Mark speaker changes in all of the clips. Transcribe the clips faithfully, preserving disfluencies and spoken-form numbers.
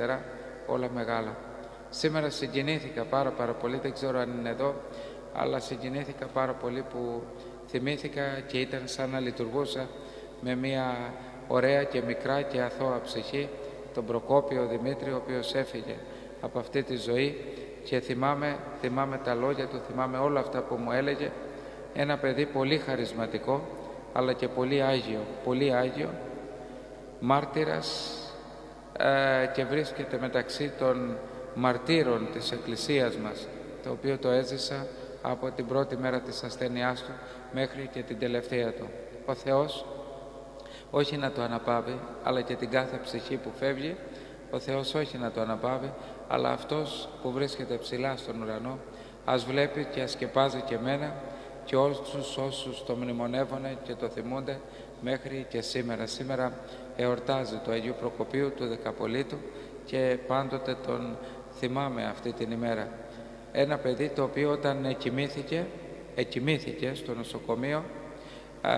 Speaker 1: φτερά, όλα μεγάλα. Σήμερα συγκινήθηκα πάρα πάρα πολύ, δεν ξέρω αν είναι εδώ, αλλά συγκινήθηκα πάρα πολύ που θυμήθηκα και ήταν σαν να λειτουργούσα με μια ωραία και μικρά και αθώα ψυχή τον Προκόπιο Δημήτρη, ο οποίος έφυγε από αυτή τη ζωή, και θυμάμαι, θυμάμαι τα λόγια του, θυμάμαι όλα αυτά που μου έλεγε. Ένα παιδί πολύ χαρισματικό, αλλά και πολύ άγιο, πολύ άγιο, μάρτυρας, ε, και βρίσκεται μεταξύ των μαρτύρων της Εκκλησίας μας, το οποίο το έζησα από την πρώτη μέρα της ασθένειάς του μέχρι και την τελευταία του. Ο Θεός όχι να το αναπαύει, αλλά και την κάθε ψυχή που φεύγει, ο Θεός όχι να το αναπαύει, αλλά αυτός που βρίσκεται ψηλά στον ουρανό ας βλέπει και ας σκεπάζει και εμένα και όλους όσους το μνημονεύονται και το θυμούνται μέχρι και σήμερα. Σήμερα εορτάζει το Αγίου Προκοπίου του Δεκαπολίτου και πάντοτε τον θυμάμαι αυτή την ημέρα. Ένα παιδί το οποίο όταν εκοιμήθηκε, εκοιμήθηκε στο νοσοκομείο, α,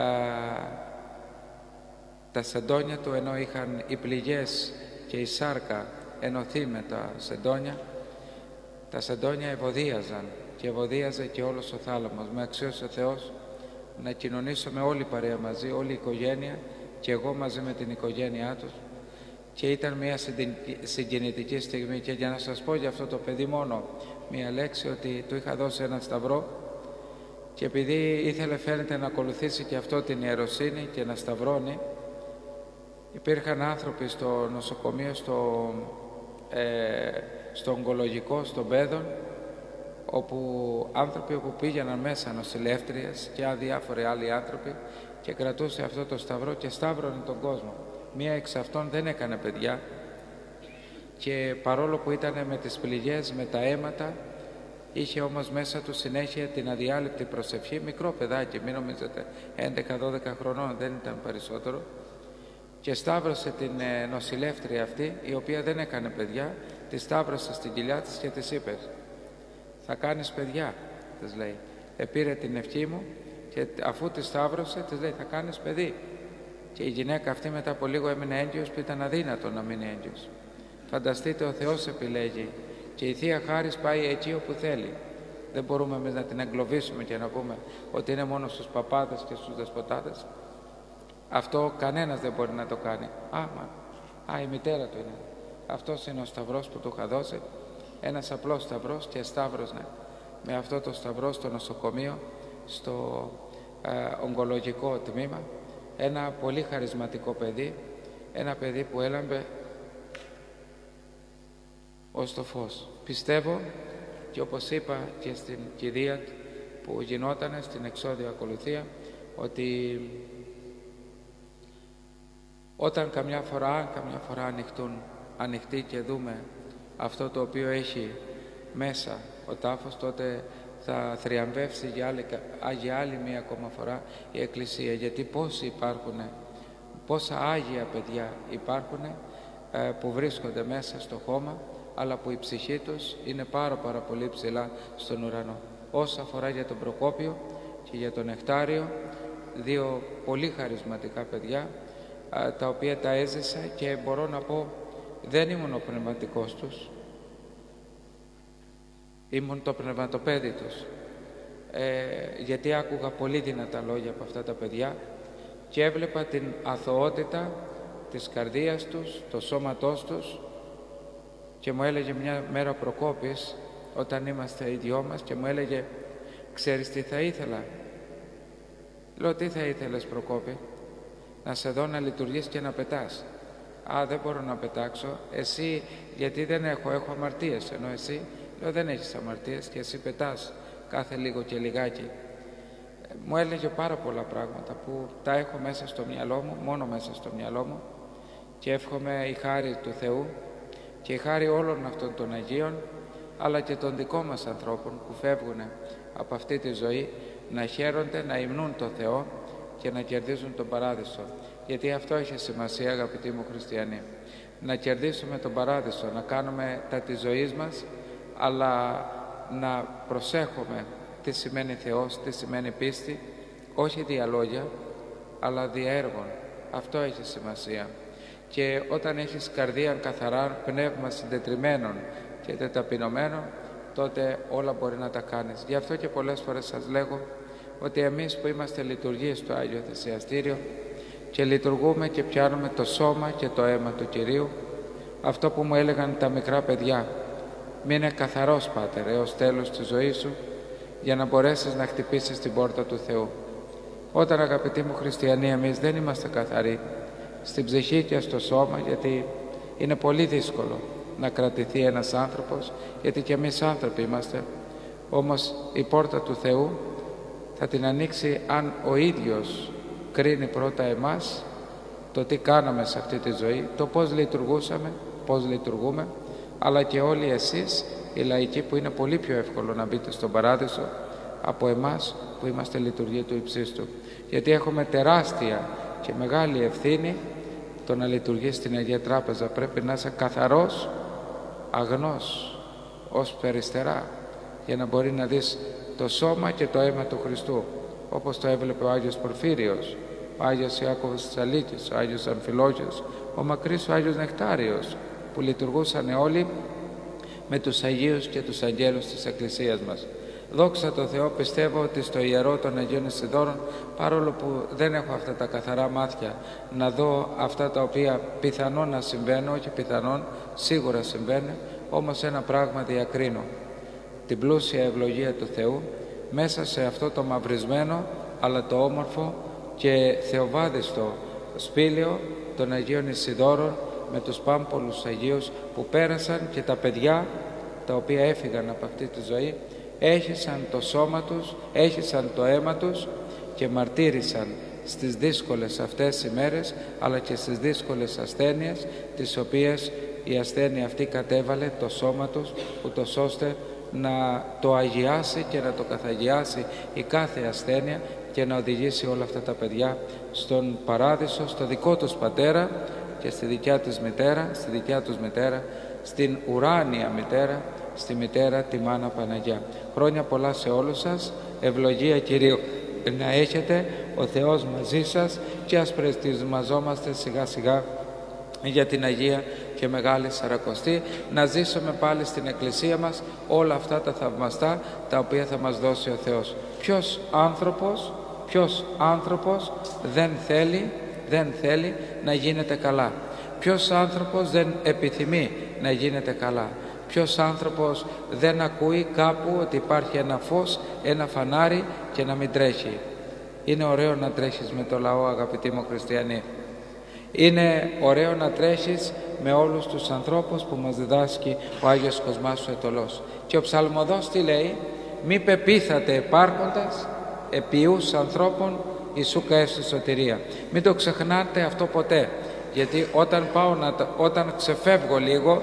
Speaker 1: τα σεντόνια του, ενώ είχαν οι πληγές και η σάρκα ενωθεί με τα σεντόνια, τα σεντόνια ευωδίαζαν και ευωδίαζε και όλος ο θάλαμος. Με αξίωσε ο Θεός να κοινωνήσω με όλη η παρέα μαζί, όλη η οικογένεια και εγώ μαζί με την οικογένειά τους, και ήταν μια συγκινητική στιγμή. Και για να σας πω για αυτό το παιδί μόνο μια λέξη, ότι του είχα δώσει ένα σταυρό και επειδή ήθελε φαίνεται να ακολουθήσει και αυτό την ιεροσύνη και να σταυρώνει, υπήρχαν άνθρωποι στο νοσοκομείο, στο, ε, στο ογκολογικό, στον Πέδων, όπου άνθρωποι που πήγαιναν μέσα, νοσηλεύτριες και διάφοροι άλλοι άνθρωποι, και κρατούσε αυτό το σταυρό και σταύρωνε τον κόσμο. Μία εξ αυτών δεν έκανε παιδιά και παρόλο που ήταν με τις πληγές, με τα αίματα, είχε όμως μέσα του συνέχεια την αδιάλειπτη προσευχή. Μικρό παιδάκι, μην νομίζετε, έντεκα δώδεκα χρονών, δεν ήταν περισσότερο, και σταύρωσε την νοσηλεύτρια αυτή, η οποία δεν έκανε παιδιά, τη σταύρωσε στην κοιλιά της και της είπε «Θα κάνεις παιδιά», της λέει. Επήρε την ευχή μου και αφού τη σταύρωσε, της λέει «Θα κάνεις παιδί». Και η γυναίκα αυτή μετά από λίγο έμεινε έγκυος, που ήταν αδύνατο να μείνει έγκυος. Φανταστείτε, ο Θεός επιλέγει και η Θεία Χάρις πάει εκεί όπου θέλει. Δεν μπορούμε εμείς να την εγκλωβίσουμε και να πούμε ότι είναι μόνο στους παπάδες και στους δεσποτάδες. Αυτό κανένας δεν μπορεί να το κάνει. Α, μα, α, η μητέρα του είναι. Αυτός είναι ο σταυρός που του είχα δώσει. Ένας απλός σταυρός, και σταύρωσνε με αυτό το σταυρό στο νοσοκομείο, στο ε, ογκολογικό τμήμα. Ένα πολύ χαρισματικό παιδί, ένα παιδί που έλαμπε ως το φως. Πιστεύω, και όπως είπα και στην κηδεία που γινότανε στην εξώδιο ακολουθία, ότι όταν καμιά φορά, καμιά φορά ανοιχτούν, ανοιχτεί και δούμε αυτό το οποίο έχει μέσα ο τάφος, τότε θα θριαμβεύσει για άλλη, για άλλη μία ακόμα φορά η Εκκλησία. Γιατί πόσοι υπάρχουν, πόσα Άγια παιδιά υπάρχουν που βρίσκονται μέσα στο χώμα, αλλά που η ψυχή τους είναι πάρα πάρα πολύ ψηλά στον ουρανό. Όσα αφορά για τον Προκόπιο και για τον Νεκτάριο, δύο πολύ χαρισματικά παιδιά, τα οποία τα έζησα και μπορώ να πω δεν ήμουν ο πνευματικός τους, ήμουν το πνευματοπέδι τους, ε, γιατί άκουγα πολύ δυνατά λόγια από αυτά τα παιδιά και έβλεπα την αθωότητα της καρδίας τους, το σώματός τους, και μου έλεγε μια μέρα ο Προκόπης, όταν είμαστε οι δυο μας, και μου έλεγε «Ξέρεις τι θα ήθελα?» Λέω «Τι θα ήθελες, Προκόπη?» «Να σε δω να λειτουργείς και να πετάς». «Α, δεν μπορώ να πετάξω». «Εσύ?» «Γιατί δεν έχω, έχω αμαρτίες». «Ενώ εσύ?» Λέω «Δεν έχεις αμαρτίες και εσύ πετάς κάθε λίγο και λιγάκι». Μου έλεγε πάρα πολλά πράγματα που τα έχω μέσα στο μυαλό μου, μόνο μέσα στο μυαλό μου, και εύχομαι η χάρη του Θεού και η χάρη όλων αυτών των Αγίων, αλλά και των δικών μας ανθρώπων που φεύγουν από αυτή τη ζωή, να χαίρονται, να υμνούν το Θεό και να κερδίζουν τον Παράδεισο. Γιατί αυτό έχει σημασία, αγαπητοί μου χριστιανοί, να κερδίσουμε τον Παράδεισο, να κάνουμε τα της ζωής μας, αλλά να προσέχουμε τι σημαίνει Θεός, τι σημαίνει πίστη, όχι δια λόγια, αλλά δια έργων. Αυτό έχει σημασία. και όταν έχεις καρδία καθαρά, πνεύμα συντετριμμένων και τεταπεινωμένων, τότε όλα μπορεί να τα κάνεις. Γι' αυτό και πολλές φορές σας λέγω ότι εμείς που είμαστε λειτουργοί στο Άγιο Θυσιαστήριο και λειτουργούμε και πιάνουμε το σώμα και το αίμα του Κυρίου, αυτό που μου έλεγαν τα μικρά παιδιά, μείνε καθαρός, Πάτερ, έως τέλος της ζωής σου, για να μπορέσεις να χτυπήσεις την πόρτα του Θεού. Όταν, αγαπητοί μου χριστιανοί, εμείς δεν είμαστε καθαροί στην ψυχή και στο σώμα, γιατί είναι πολύ δύσκολο να κρατηθεί ένας άνθρωπος, γιατί και εμείς άνθρωποι είμαστε, όμως η πόρτα του Θεού θα την ανοίξει αν ο ίδιος κρίνει πρώτα εμάς, το τι κάναμε σε αυτή τη ζωή, το πώς λειτουργούσαμε, πώς λειτουργούμε, αλλά και όλοι εσείς οι λαϊκοί, που είναι πολύ πιο εύκολο να μπείτε στον Παράδεισο από εμάς που είμαστε λειτουργοί του Υψίστου, γιατί έχουμε τεράστια και μεγάλη ευθύνη το να λειτουργείς στην Αγία Τράπεζα. Πρέπει να είσαι καθαρός, αγνός ως περιστερά, για να μπορεί να δεις το σώμα και το αίμα του Χριστού, όπως το έβλεπε ο Άγιος Πορφύριος, ο Άγιος Ιάκωβος της Αλίκης, ο Άγιος Αμφιλόγιος, ο μακρύς ο Άγιος Νεκτάριος, που λειτουργούσαν όλοι με τους Αγίους και τους Αγγέλους της Εκκλησίας μας. Δόξα τω Θεώ, πιστεύω ότι στο Ιερό των Αγίων Ισιδώρων, παρόλο που δεν έχω αυτά τα καθαρά μάτια να δω αυτά τα οποία πιθανόν να συμβαίνουν, όχι πιθανόν, σίγουρα συμβαίνουν, όμως ένα πράγμα διακρίνω: την πλούσια ευλογία του Θεού μέσα σε αυτό το μαυρισμένο αλλά το όμορφο και θεοβάδιστο σπήλαιο των Αγίων Ισιδώρων, με τους πάμπολους Αγίους που πέρασαν, και τα παιδιά τα οποία έφυγαν από αυτή τη ζωή, έχισαν το σώμα τους, έχισαν το αίμα τους και μαρτύρησαν στις δύσκολες αυτές ημέρες, αλλά και στις δύσκολες ασθένειες, τις οποίες η ασθένεια αυτή κατέβαλε το σώμα τους, ούτως ώστε να το αγιάσει και να το καθαγιάσει η κάθε ασθένεια και να οδηγήσει όλα αυτά τα παιδιά στον Παράδεισο, στο δικό τους Πατέρα και στη δικιά τους μητέρα, στη δικιά τους μητέρα, στην ουράνια μητέρα, στη μητέρα τη Μάνα Παναγιά. Χρόνια πολλά σε όλους σας, ευλογία Κυρίου να έχετε, ο Θεός μαζί σας, και ας προετοιμαζόμαστε σιγά σιγά για την Αγία και Μεγάλη Σαρακοστή, να ζήσουμε πάλι στην Εκκλησία μας όλα αυτά τα θαυμαστά τα οποία θα μας δώσει ο Θεός. Ποιος άνθρωπος, ποιος άνθρωπος δεν θέλει, δεν θέλει να γίνεται καλά? Ποιος άνθρωπος δεν επιθυμεί να γίνεται καλά? Ποιος άνθρωπος δεν ακούει κάπου ότι υπάρχει ένα φως, ένα φανάρι, και να μην τρέχει? Είναι ωραίο να τρέχεις με το λαό, αγαπητοί μου χριστιανοί. Είναι ωραίο να τρέχεις με όλους τους ανθρώπους που μας διδάσκει ο Άγιος Κοσμάς ο Αιτωλός. Και ο Ψαλμοδός τι λέει? Μη πεπίθατε υπάρχοντας επιούς ανθρώπων Ιησούκα έστι σωτηρία. Μην το ξεχνάτε αυτό ποτέ, γιατί όταν, πάω να, όταν ξεφεύγω λίγο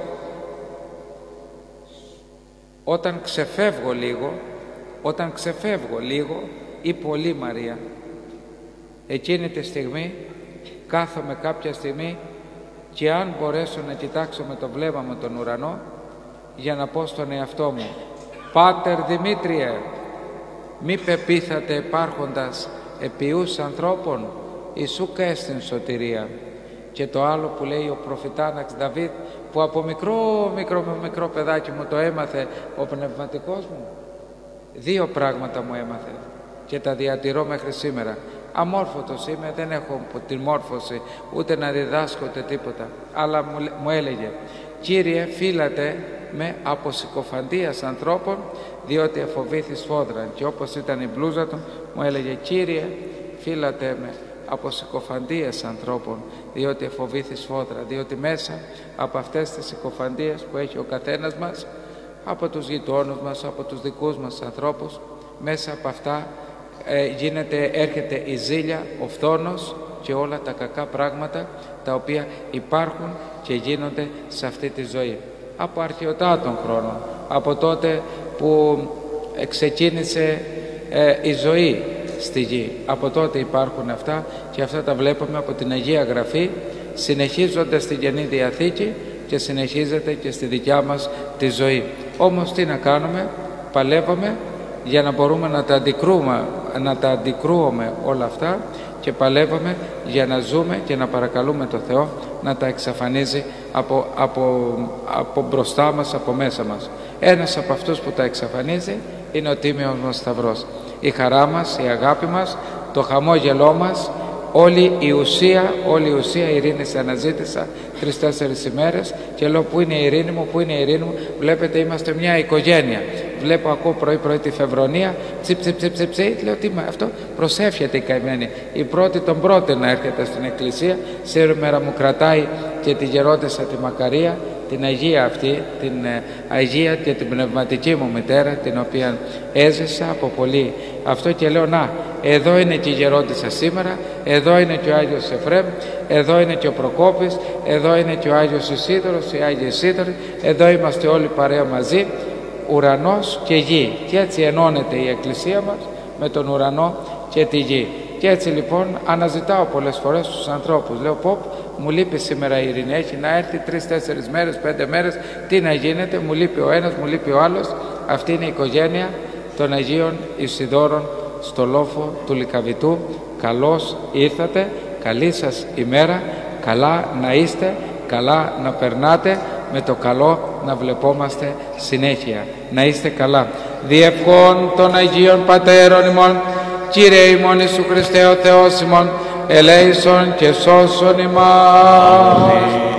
Speaker 1: όταν ξεφεύγω λίγο όταν ξεφεύγω λίγο ή πολύ, Μαρία, εκείνη τη στιγμή κάθομαι κάποια στιγμή, και αν μπορέσω να κοιτάξω με το βλέμμα μου τον ουρανό, για να πω στον εαυτό μου: Πάτερ Δημήτριε, μη πεπίθατε υπάρχοντας επιούς ανθρώπων Ιησούκα έστιν σωτηρία. Και το άλλο που λέει ο προφητάναξ Δαβίδ, που από μικρό μικρό μικρό παιδάκι μου το έμαθε ο πνευματικός μου, δύο πράγματα μου έμαθε και τα διατηρώ μέχρι σήμερα. Αμόρφωτος είμαι, δεν έχω τη μόρφωση ούτε να διδάσκω ούτε τίποτα, αλλά μου, μου έλεγε: Κύριε, φύλατε με από συκοφαντίας ανθρώπων, διότι εφοβήθη σφόδραν. Και όπως ήταν η μπλούζα του, μου έλεγε: Κύριε, φύλατε με από συκοφαντίες ανθρώπων, διότι εφοβήθη σφόδρα. Διότι μέσα από αυτές τις συκοφαντίες που έχει ο καθένας μας, από τους γειτόνους μας, από τους δικούς μας ανθρώπους, μέσα από αυτά ε, γίνεται, έρχεται η ζήλια, ο φθόνος και όλα τα κακά πράγματα τα οποία υπάρχουν και γίνονται σε αυτή τη ζωή. Από αρχαιοτά των χρόνων, από τότε που ξεκίνησε ε, η ζωή στη γη, από τότε υπάρχουν αυτά, και αυτά τα βλέπουμε από την Αγία Γραφή, συνεχίζονται στην Καινή Διαθήκη και συνεχίζεται και στη δικιά μας τη ζωή. Όμως τι να κάνουμε? Παλεύουμε για να μπορούμε να τα αντικρούμε, να τα αντικρούουμε όλα αυτά, και παλεύουμε για να ζούμε και να παρακαλούμε το Θεό να τα εξαφανίζει από, από, από μπροστά μας, από μέσα μας. Ένας από αυτούς που τα εξαφανίζει είναι ο Τίμιος μας Σταυρός. Η χαρά μας, η αγάπη μας, το χαμόγελό μας, όλη η ουσία, όλη η ουσία ειρήνης αναζήτησα τρεις-τέσσερις ημέρες και λέω πού είναι η ειρήνη μου, πού είναι η ειρήνη μου. Βλέπετε, είμαστε μια οικογένεια. Βλέπω, ακούω πρωί-πρωί τη φευρονία, τσιπ τσιπ τσιπ τσιπ τσιπ, λέω τι μα αυτό, προσεύχεται η καημένη. Η πρώτη τον πρώτη να έρχεται στην εκκλησία, σήμερα μου κρατάει και τη γερόντισσα τη Μακαρία, την Αγία αυτή, την Αγία και την πνευματική μου μητέρα, την οποία έζησα από πολύ. Αυτό και λέω, να, εδώ είναι και η γερόντισσα σήμερα, εδώ είναι και ο Άγιος Εφραίμ, εδώ είναι και ο Προκόπης, εδώ είναι και ο Άγιος Ισίδωρος, η Άγια Ισίδωρη, εδώ είμαστε όλοι παρέα μαζί, ουρανός και γη. Και έτσι ενώνεται η εκκλησία μας με τον ουρανό και τη γη. Και έτσι λοιπόν αναζητάω πολλές φορές τους ανθρώπους. Λέω, πω, μου λείπει σήμερα η ειρήνη, έχει να έρθει τρεις-τέσσερις μέρες, πέντε μέρες, τι να γίνεται, μου λείπει ο ένας, μου λείπει ο άλλος. Αυτή είναι η οικογένεια των Αγίων Ισιδώρων στο λόφο του Λυκαβητού. Καλώς ήρθατε, καλή σας ημέρα, καλά να είστε, καλά να περνάτε, με το καλό να βλεπόμαστε συνέχεια. Να είστε καλά. Διευχών των Αγίων Πατέρων ημών, Κύριε ημών Ιησού Χριστέ ο Θεός ημών, ελέησον και σώσον ημάς.